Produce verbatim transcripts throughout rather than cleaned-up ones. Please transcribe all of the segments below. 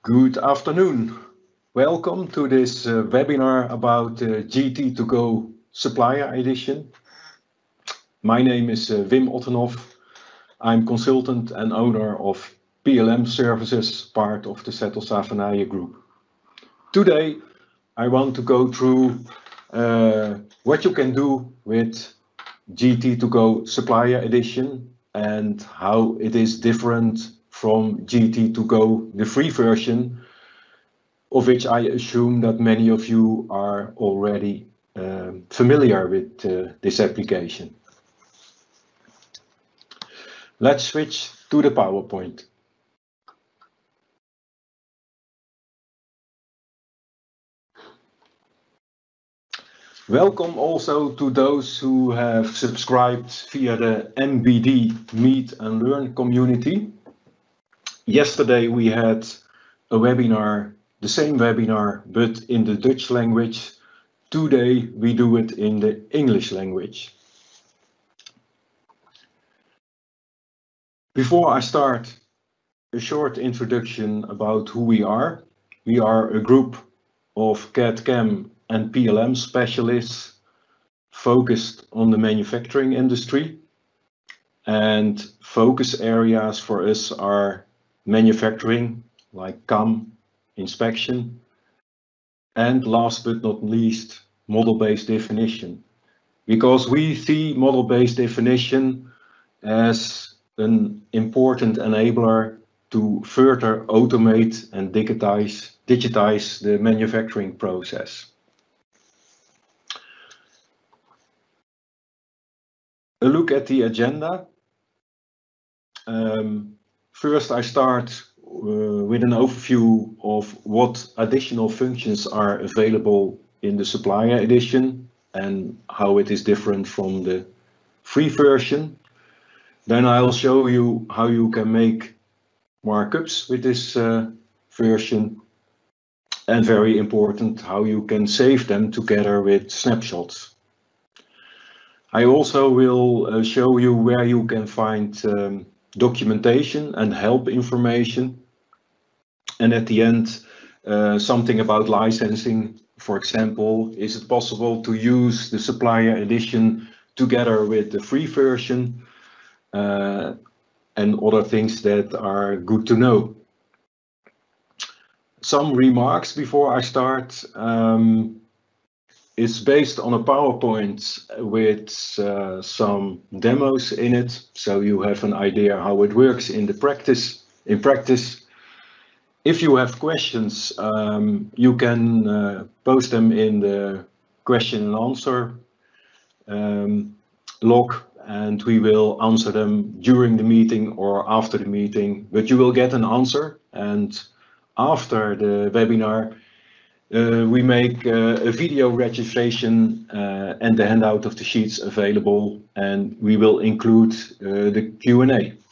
Good afternoon. Welcome to this uh, webinar about uh, G T to Go Supplier Edition. My name is uh, Wim Ottenhoff. I'm consultant and owner of P L M Services, part of the Zettelsavenije Group. Today, I want to go through uh, what you can do with G T to Go Supplier Edition and how it is different from G T to Go, the free version, of which I assume that many of you are already um, familiar with uh, this application. Let's switch to the PowerPoint. Welcome also to those who have subscribed via the M B D Meet and Learn community. Yesterday we had a webinar, the same webinar, but in the Dutch language. Today we do it in the English language. Before I start, a short introduction about who we are. We are a group of C A D C A M and P L M specialists focused on the manufacturing industry, and focus areas for us are manufacturing, like C A M, inspection, and last but not least, model-based definition. Because we see model-based definition as an important enabler to further automate and digitize, digitize the manufacturing process. A look at the agenda. Um, first, I start uh, with an overview of what additional functions are available in the Supplier Edition and how it is different from the free version. Then I'll show you how you can make markups with this uh, version, and very important, how you can save them together with snapshots. I also will uh, show you where you can find um, documentation and help information, and at the end uh, something about licensing. For example, is it possible to use the Supplier Edition together with the free version, uh, and other things that are good to know. Some remarks before I start. Um, it's based on a PowerPoint with uh, some demos in it, so you have an idea how it works in the practice. In practice, if you have questions, um, you can uh, post them in the question and answer um, log, and we will answer them during the meeting or after the meeting, but you will get an answer. And after the webinar, uh, we make uh, a video registration uh, and the handout of the sheets available, and we will include uh, the Q and A.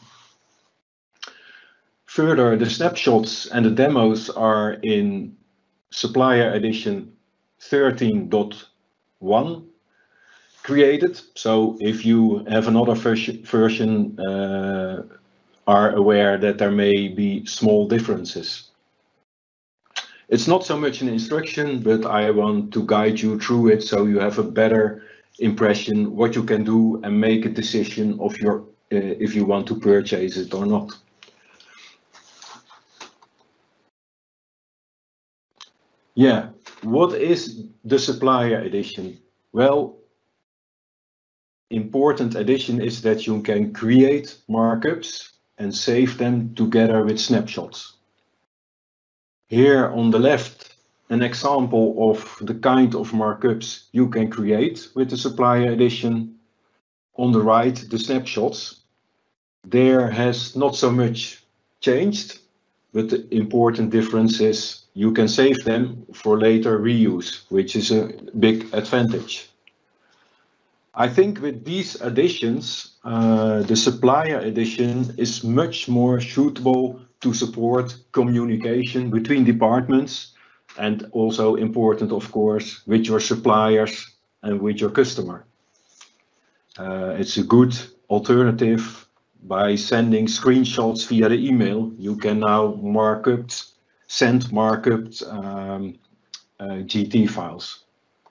Further, the snapshots and the demos are in Supplier Edition thirteen point one created. So if you have another version, version uh, are aware that there may be small differences. It's not so much an instruction, but I want to guide you through it so you have a better impression what you can do and make a decision of your uh, if you want to purchase it or not. Yeah, what is the Supplier Edition? Well, important addition is that you can create markups and save them together with snapshots. Here on the left, an example of the kind of markups you can create with the Supplier Edition. On the right, the snapshots. There has not so much changed, but the important difference is you can save them for later reuse, which is a big advantage. I think with these additions, uh, the Supplier Edition is much more suitable to support communication between departments, and also important, of course, with your suppliers and with your customer. Uh, it's a good alternative. By sending screenshots via the email, you can now mark up send markup um, uh, G T files.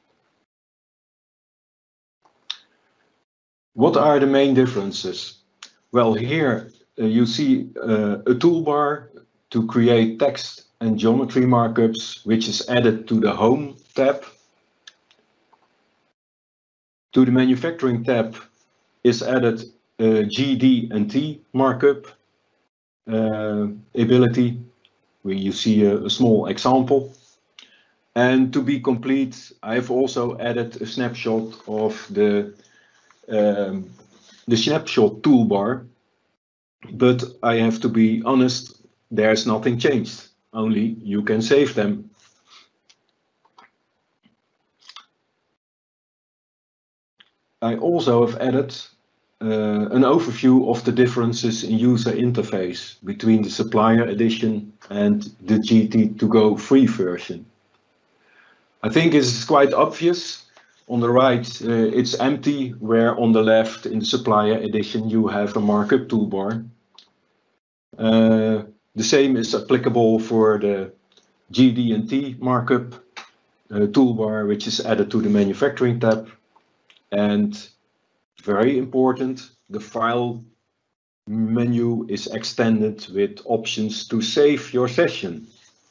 What are the main differences? Well, here uh, you see uh, a toolbar to create text and geometry markups, which is added to the Home tab. To the Manufacturing tab is added a G D and T markup uh, ability, where you see a, a small example. And to be complete, I've also added a snapshot of the um, the snapshot toolbar, but I have to be honest, there's nothing changed, only you can save them. I also have added uh, an overview of the differences in user interface between the Supplier Edition and the G T to go free version. I think it's quite obvious. On the right, uh, it's empty, where on the left, in the Supplier Edition, you have a markup toolbar. Uh, the same is applicable for the G D and T markup uh, toolbar, which is added to the Manufacturing tab. And very important, the file menu is extended with options to save your session.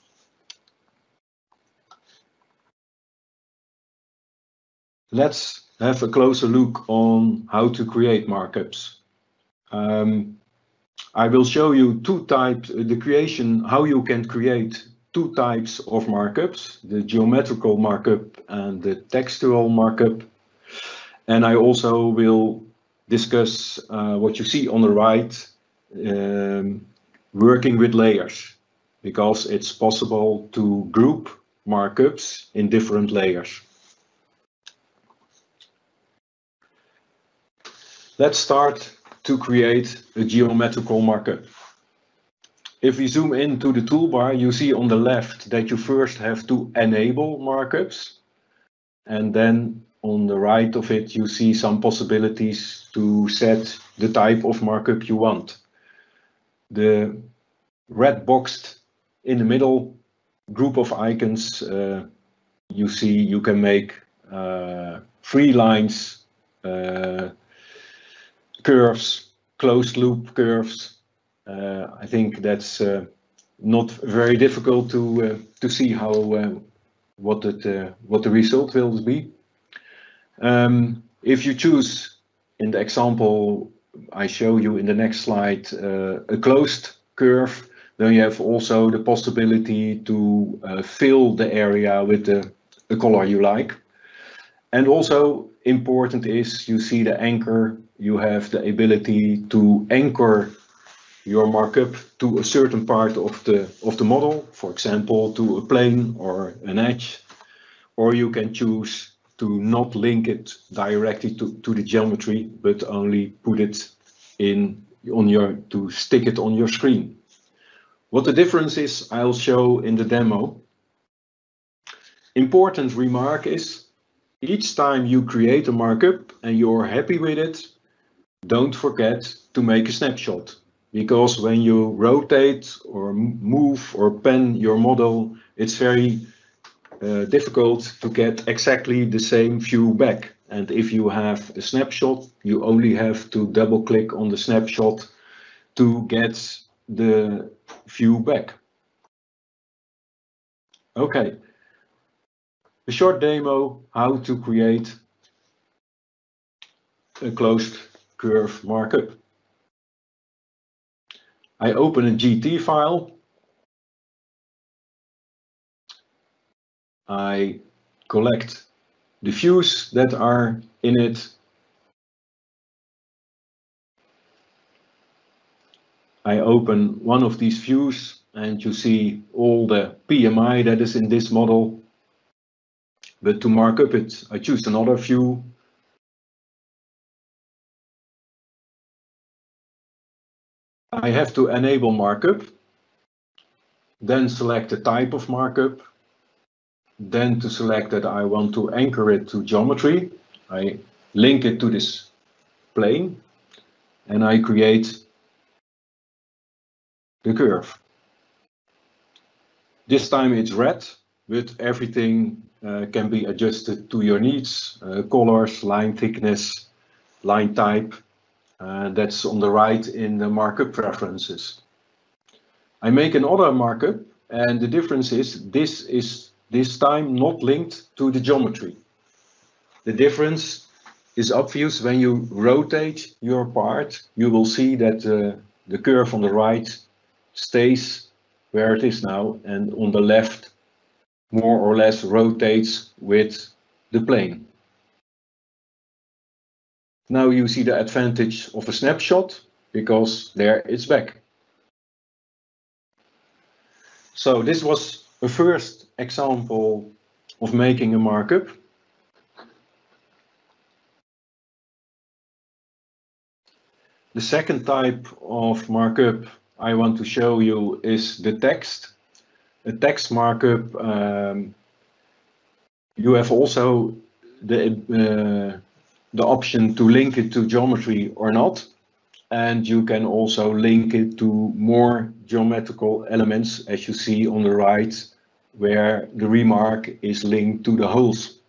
Let's have a closer look on how to create markups. Um, I will show you two types, the creation, how you can create two types of markups, the geometrical markup and the textual markup. And I also will discuss uh, what you see on the right, um, working with layers, because it's possible to group markups in different layers. Let's start to create a geometrical markup. If we zoom into the toolbar, you see on the left that you first have to enable markups, and then on the right of it you see some possibilities to set the type of markup you want. The red boxed in the middle group of icons, uh, you see you can make uh, free lines, uh, curves, closed loop curves. Uh, I think that's uh, not very difficult to uh, to see how uh, what it uh, what the result will be. Um, if you choose, in the example I show you in the next slide, uh, a closed curve, then you have also the possibility to uh, fill the area with the, the color you like. And also important is, you see the anchor, you have the ability to anchor your markup to a certain part of the of the model, for example to a plane or an edge, or you can choose to not link it directly to, to the geometry, but only put it in on your to stick it on your screen. What the difference is, I'll show in the demo. Important remark is, each time you create a markup and you're happy with it, don't forget to make a snapshot, because when you rotate or move or pen your model, it's very uh, difficult to get exactly the same view back. And if you have a snapshot, you only have to double click on the snapshot to get the view back. Okay, a short demo how to create a closed curve markup. I open a G T file. I collect the views that are in it. I open one of these views and you see all the P M I that is in this model. But to mark up it, I choose another view. I have to enable markup, then select the type of markup, then to select that I want to anchor it to geometry. I link it to this plane and I create the curve. This time it's red, but everything uh, can be adjusted to your needs, uh, colors, line thickness, line type. Uh, that's on the right in the markup preferences. I make another markup, and the difference is this is this time not linked to the geometry. The difference is obvious when you rotate your part. You will see that uh, the curve on the right stays where it is now, and on the left more or less rotates with the plane. Now you see the advantage of a snapshot, because there it's back. So this was a first example of making a markup. The second type of markup I want to show you is the text. A text markup, um, you have also the, uh, the option to link it to geometry or not. And you can also link it to more geometrical elements, as you see on the right, where the remark is linked to the holes.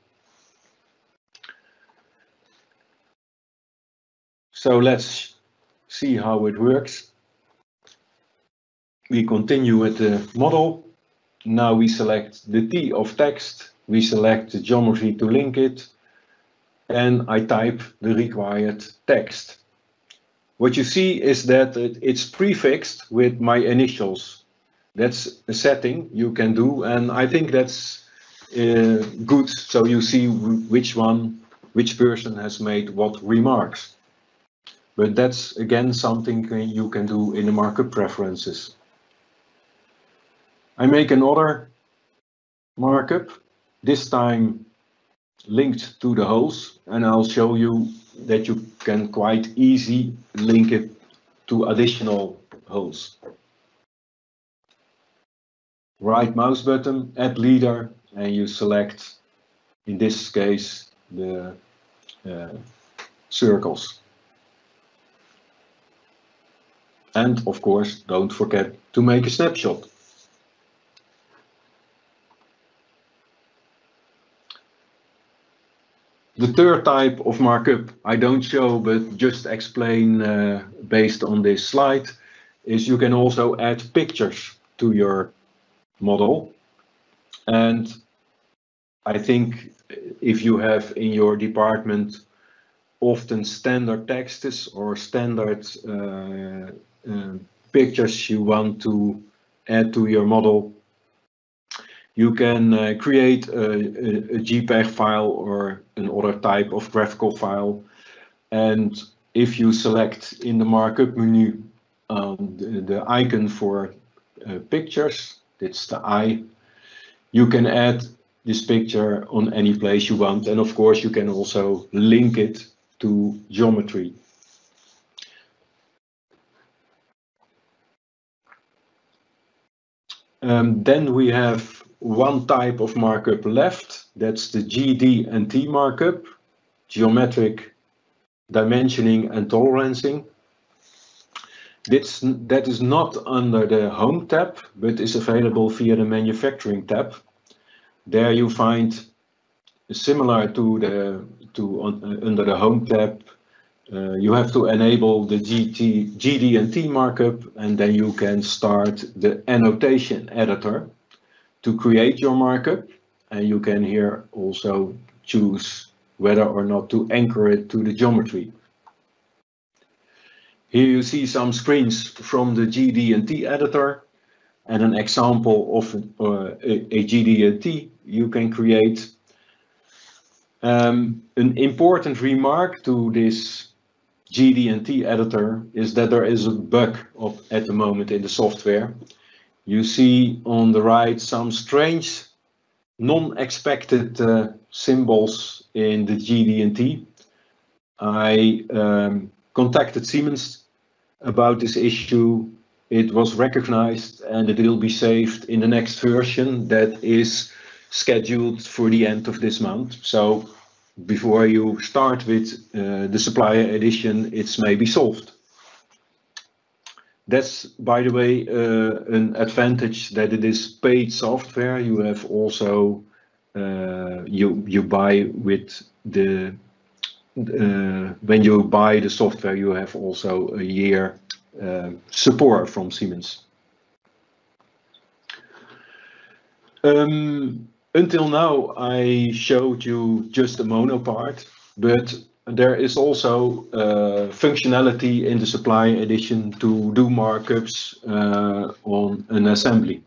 So let's see how it works. We continue with the model. Now we select the T of text, we select the geometry to link it, and I type the required text. What you see is that it, it's prefixed with my initials. That's a setting you can do, and I think that's uh, good, so you see which one, which person has made what remarks. But that's again something you can do in the markup preferences. I make another markup, this time linked to the holes, and I'll show you that you can quite easy link it to additional holes. Right mouse button, add leader, and you select, in this case, the uh, circles. And of course, don't forget to make a snapshot. The third type of markup I don't show, but just explain uh, based on this slide, is you can also add pictures to your model. And I think if you have in your department often standard texts or standard uh, uh, pictures you want to add to your model, you can uh, create a, a, a JPEG file or another type of graphical file. And if you select in the markup menu um, the, the icon for uh, pictures, that's the eye, you can add this picture on any place you want. And of course, you can also link it to geometry. Um, then we have one type of markup left, that's the G D and T markup, geometric dimensioning and tolerancing. This, that is not under the Home tab, but is available via the Manufacturing tab. There you find, similar to the to uh, under the Home tab, uh, you have to enable the G T, G D and T markup, and then you can start the annotation editor to create your markup, and you can here also choose whether or not to anchor it to the geometry. Here you see some screens from the G D and T editor and an example of uh, a, a G D and T you can create. Um, an important remark to this G D and T editor is that there is a bug of, at the moment in the software. You see on the right some strange, non-expected uh, symbols in the G D and T. I um, contacted Siemens about this issue. It was recognized and it will be saved in the next version that is scheduled for the end of this month. So before you start with uh, the supplier edition, it's maybe solved. That's, by the way, uh, an advantage that it is paid software. You have also uh, you you buy with the uh, when you buy the software, you have also a year uh, support from Siemens. Um, until now, I showed you just the mono part, but there is also uh, functionality in the Supply Edition to do markups uh, on an assembly.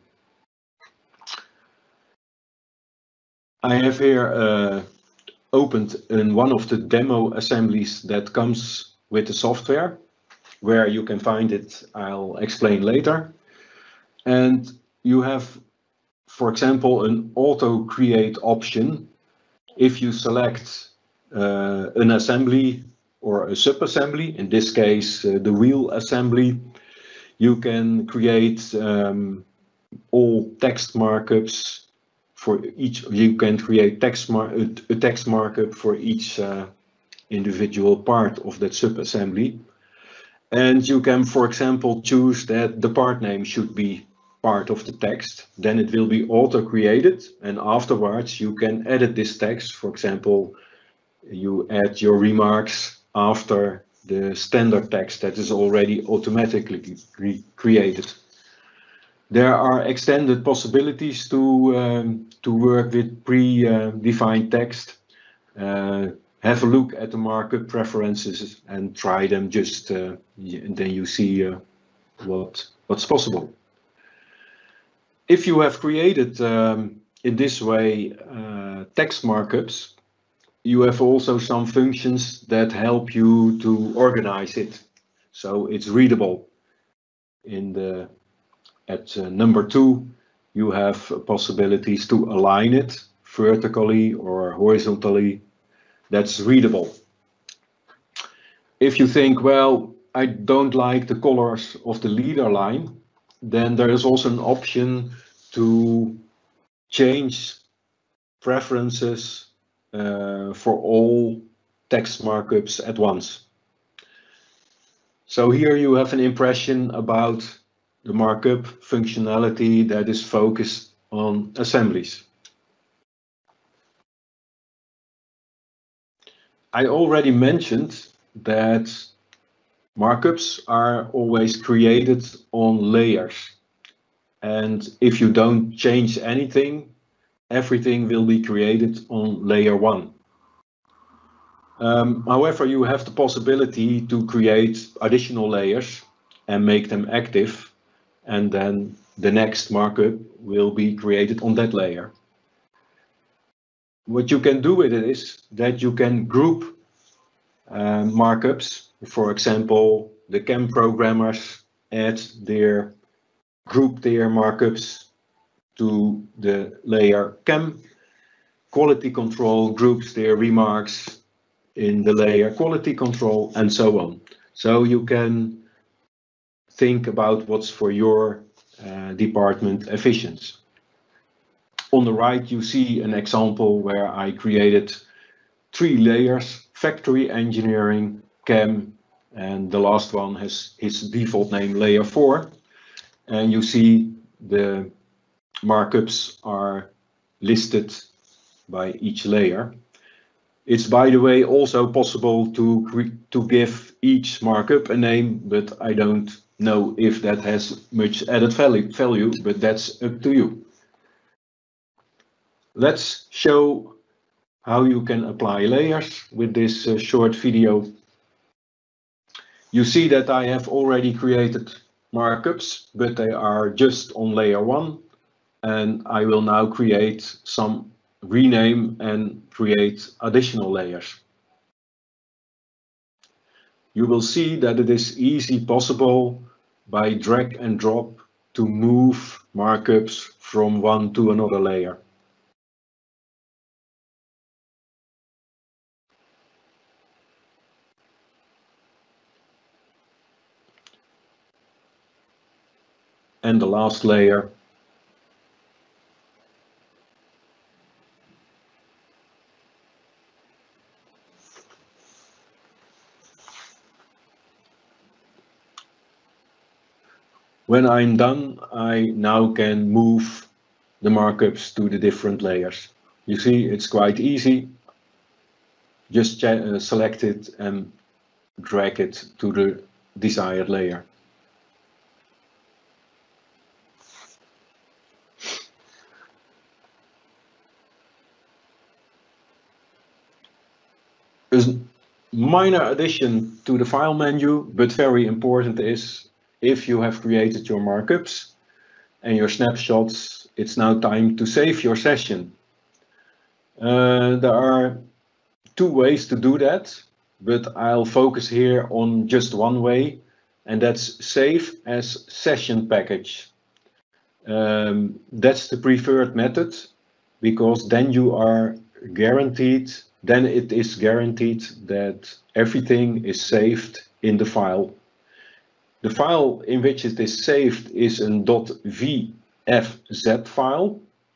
I have here uh, opened in one of the demo assemblies that comes with the software. Where you can find it, I'll explain later. And you have, for example, an auto create option. If you select uh, an assembly or a sub-assembly, in this case uh, the wheel assembly, you can create um, all text markups for each. You can create text mar a text markup for each uh, individual part of that sub-assembly. And you can, for example, choose that the part name should be part of the text. Then it will be auto-created, and afterwards you can edit this text. For example, you add your remarks after the standard text that is already automatically created. There are extended possibilities to um, to work with pre-defined text. Uh, have a look at the markup preferences and try them just, uh, and then you see uh, what what's possible. If you have created um, in this way uh, text markups, you have also some functions that help you to organize it, so it's readable. In the at uh, number two, you have possibilities to align it vertically or horizontally. That's readable. If you think, well, I don't like the colors of the leader line, then there is also an option to change preferences uh, for all text markups at once. So here you have an impression about the markup functionality that is focused on assemblies. I already mentioned that markups are always created on layers. And if you don't change anything, everything will be created on layer one. Um, however, you have the possibility to create additional layers and make them active, and then the next markup will be created on that layer. What you can do with it is that you can group uh, markups. For example, the C A M programmers add their group their markups to the layer C A M. Quality control groups their remarks in the layer quality control, and so on. So you can think about what's for your uh, department efficient. On the right, you see an example where I created three layers: factory engineering, C A M, and the last one has its default name layer four. And you see the markups are listed by each layer. It's, by the way, also possible to to give each markup a name, but I don't know if that has much added value, value, but that's up to you. Let's show how you can apply layers with this uh, short video. You see that I have already created markups, but they are just on layer one, and I will now create some rename and create additional layers. You will see that it is easy possible by drag and drop to move markups from one to another layer. And the last layer. When I'm done, I now can move the markups to the different layers. You see, it's quite easy. Just uh, select it and drag it to the desired layer. A minor addition to the file menu, but very important, is if you have created your markups and your snapshots, it's now time to save your session. Uh, there are two ways to do that, but I'll focus here on just one way, and that's save as session package. Um, that's the preferred method, because then you are guaranteed, then it is guaranteed that everything is saved in the file. The file in which it is saved is a .vfz file,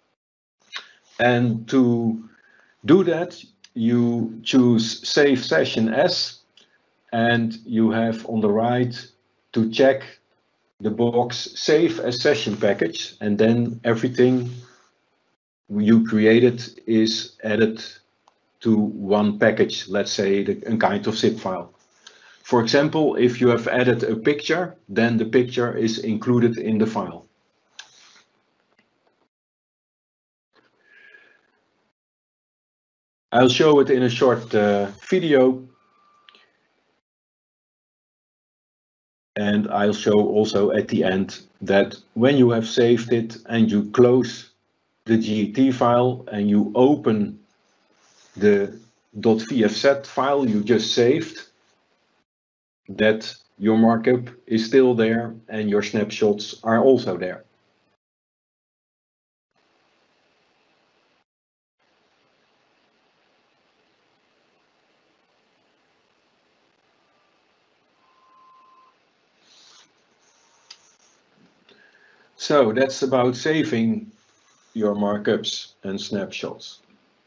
and to do that you choose Save Session As, and you have on the right to check the box Save as Session Package, and then everything you created is added to one package, let's say the, a kind of zip file. For example, if you have added a picture, then the picture is included in the file. I'll show it in a short uh, video. And I'll show also at the end that when you have saved it and you close the G E T file and you open the .vfz file you just saved, that your markup is still there and your snapshots are also there. So that's about saving your markups and snapshots.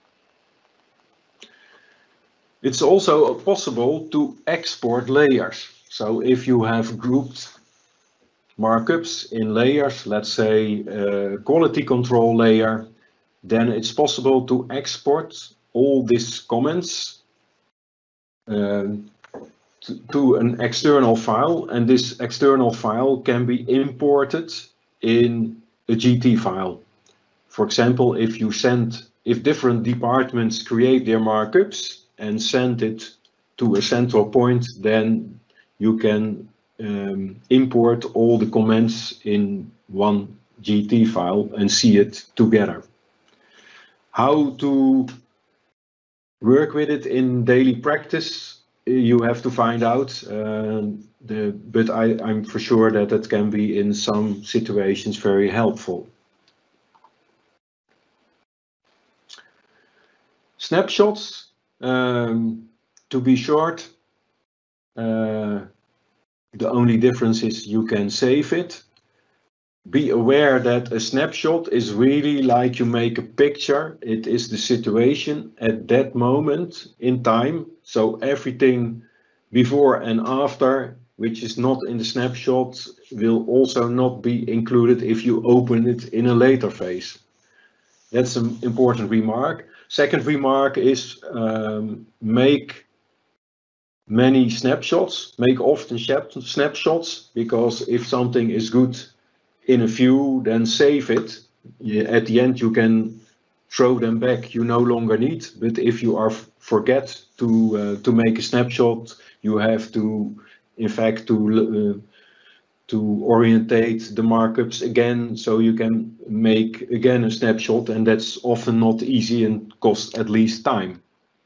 It's also possible to export layers. So if you have grouped markups in layers, let's say a quality control layer, then it's possible to export all these comments uh, to, to an external file, and this external file can be imported in a G T file. For example, if you send, if different departments create their markups and send it to a central point, then you can um, import all the comments in one G T file and see it together. How to work with it in daily practice, you have to find out, uh, the, but I, I'm for sure that it can be in some situations very helpful. Snapshots, um, to be short, uh, the only difference is you can save it. Be aware that a snapshot is really like you make a picture. It is the situation at that moment in time. So everything before and after, which is not in the snapshot, will also not be included if you open it in a later phase. That's an important remark. Second remark is um, make many snapshots, make often snapshots, because if something is good in a view, then save it. At the end you can throw them back, you no longer need, but if you are forget to uh, to make a snapshot, you have to in fact to uh, to orientate the markups again, so you can make again a snapshot, and that's often not easy and costs at least time.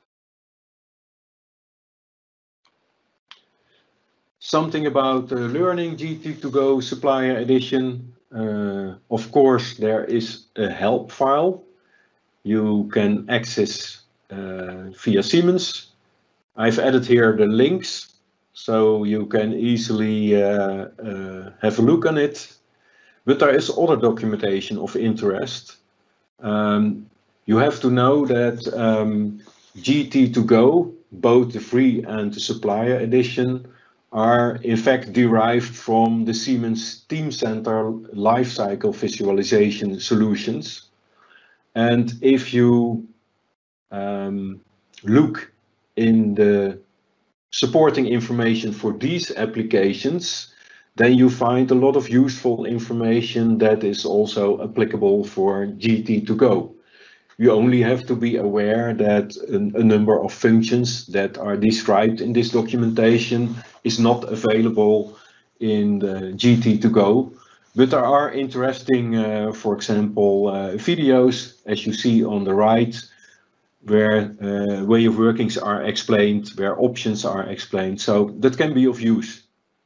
Something about uh, learning G T to Go Supplier Edition. Uh, of course, there is a help file you can access uh, via Siemens. I've added here the links, so you can easily uh, uh, have a look on it. But there is other documentation of interest. Um, you have to know that um, G T to Go, both the free and the supplier edition, are in fact derived from the Siemens Teamcenter lifecycle visualization solutions. And if you um, look in the supporting information for these applications, then you find a lot of useful information that is also applicable for G T to go. You only have to be aware that a, a number of functions that are described in this documentation is not available in the G T to go. But there are interesting, uh, for example, uh, videos, as you see on the right, where uh, way of workings are explained, where options are explained. So that can be of use.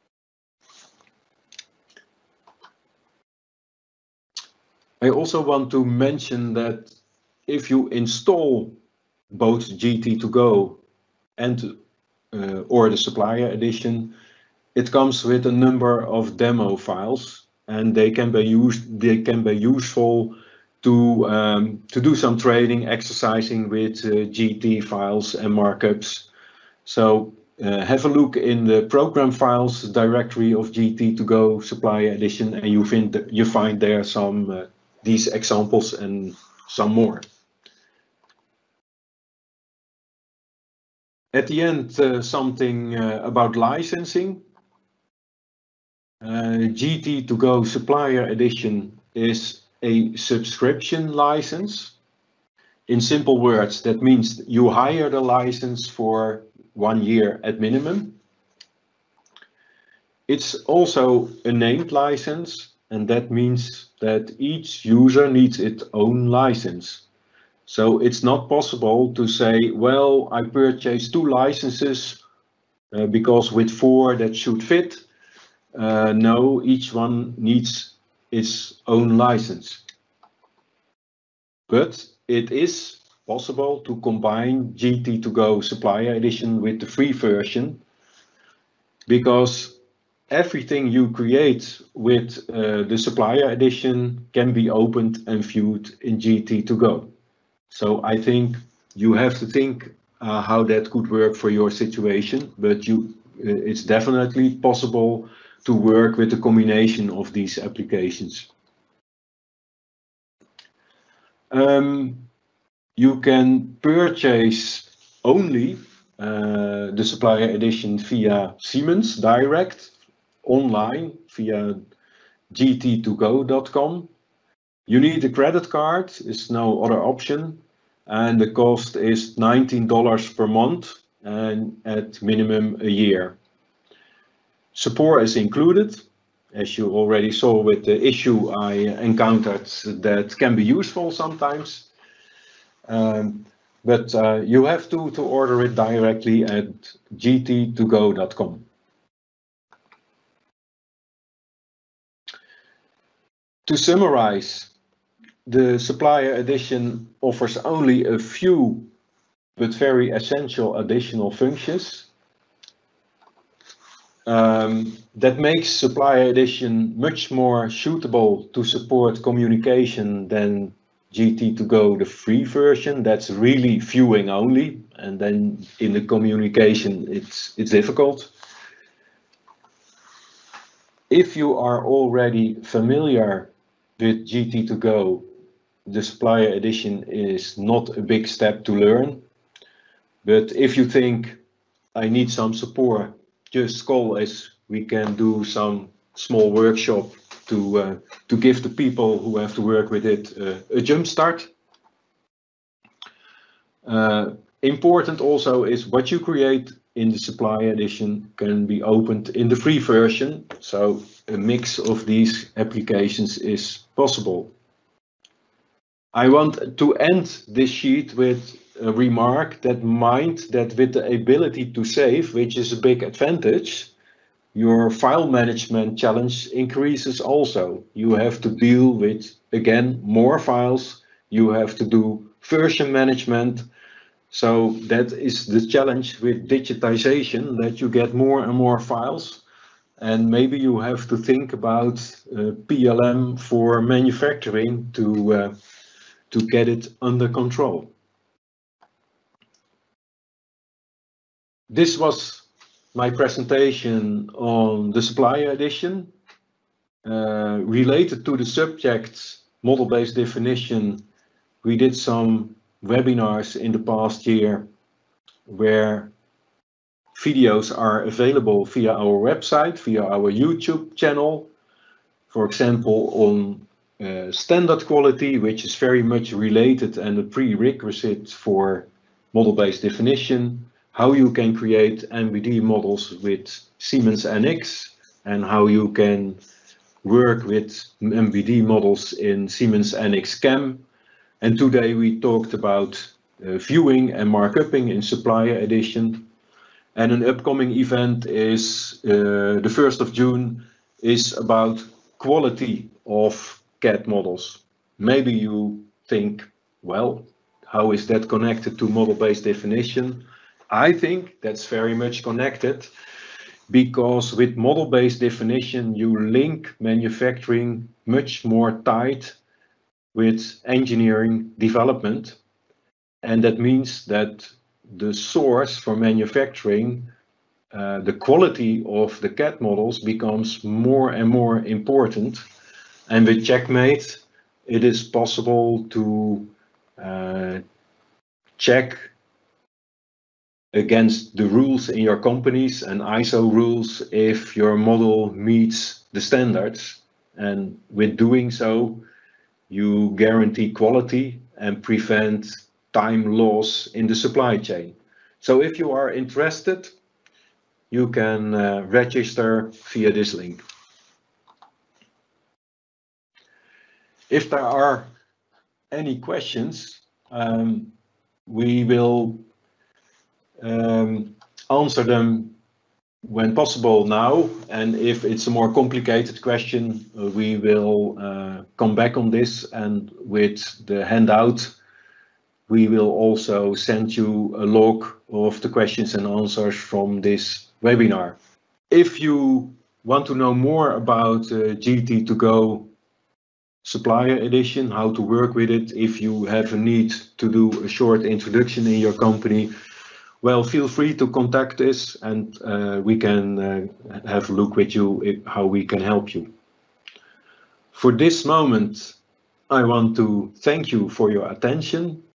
I also want to mention that if you install both G T to go and uh, or the supplier edition, it comes with a number of demo files, and they can be used. They can be useful to um, to do some training, exercising with uh, G T files and markups. So uh, have a look in the program files directory of G T to go supplier edition, and you find you find there some uh, these examples and some more. At the end, uh, something uh, about licensing. Uh, G T to go supplier edition is a subscription license. In simple words, that means you hire the license for one year at minimum. It's also a named license, and that means that each user needs its own license. So it's not possible to say, well, I purchased two licenses uh, because with four that should fit. Uh, no, each one needs its own license. But it is possible to combine G T to go supplier edition with the free version, because everything you create with uh, the supplier edition can be opened and viewed in G T to go. So I think you have to think uh, how that could work for your situation, but you, uh, it's definitely possible to work with a combination of these applications. Um, you can purchase only uh, the supplier edition via Siemens direct, online via G T to go dot com. You need a credit card, there's no other option, and the cost is nineteen dollars per month and at minimum a year. Support is included. As you already saw with the issue I encountered, that can be useful sometimes. Um, but uh, you have to, to order it directly at G T to go dot com. To summarize, the supplier edition offers only a few but very essential additional functions. Um, that makes supplier edition much more suitable to support communication than G T to go, the free version. That's really viewing only, and then in the communication it's it's difficult. If you are already familiar with G T to go, the supplier edition is not a big step to learn. But if you think I need some support, just call us. We can do some small workshop to uh, to give the people who have to work with it uh, a jump start. Uh, important also is what you create in the supplier edition can be opened in the free version. So a mix of these applications is possible. I want to end this sheet with a remark that mind that with the ability to save, which is a big advantage, your file management challenge increases also. You have to deal with, again, more files. You have to do version management. So that is the challenge with digitization, that you get more and more files. And maybe you have to think about uh, P L M for manufacturing to uh, to get it under control. This was my presentation on the supplier edition. Uh, related to the subject model-based definition, we did some webinars in the past year where videos are available via our website, via our YouTube channel. For example, on uh, standard quality, which is very much related and a prerequisite for model-based definition, how you can create M B D models with Siemens N X, and how you can work with M B D models in Siemens N X C A M. And today we talked about uh, viewing and markupping in supplier edition. And an upcoming event is uh, the first of June is about quality of C A D models. Maybe you think, well, how is that connected to model-based definition? I think that's very much connected, because with model-based definition you link manufacturing much more tight with engineering development, and that means that the source for manufacturing, uh, the quality of the C A D models becomes more and more important. And with Checkmate it is possible to uh, check against the rules in your companies and I S O rules if your model meets the standards, and with doing so you guarantee quality and prevent time loss in the supply chain. So if you are interested, you can uh, register via this link. If there are any questions, um, we will um, answer them when possible now, and if it's a more complicated question, uh, we will uh, come back on this, and with the handout we will also send you a log of the questions and answers from this webinar. If you want to know more about uh, G T to Go Supplier Edition, how to work with it, if you have a need to do a short introduction in your company, well, feel free to contact us, and uh, we can uh, have a look with you if, how we can help you. For this moment, I want to thank you for your attention.